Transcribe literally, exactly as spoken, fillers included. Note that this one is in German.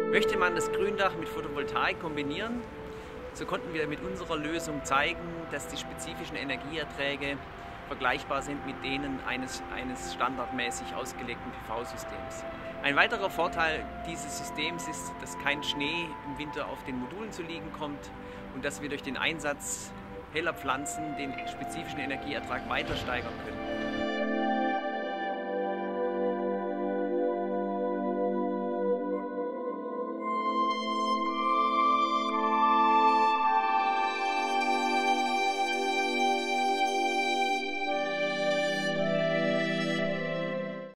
Möchte man das Gründach mit Photovoltaik kombinieren, so konnten wir mit unserer Lösung zeigen, dass die spezifischen Energieerträge vergleichbar sind mit denen eines, eines standardmäßig ausgelegten P V-Systems. Ein weiterer Vorteil dieses Systems ist, dass kein Schnee im Winter auf den Modulen zu liegen kommt und dass wir durch den Einsatz heller Pflanzen den spezifischen Energieertrag weiter steigern können.